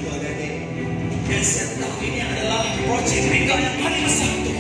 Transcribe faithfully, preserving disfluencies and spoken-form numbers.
adik-adik. Dan saya tahu ini adalah projek mereka yang paling besar untuk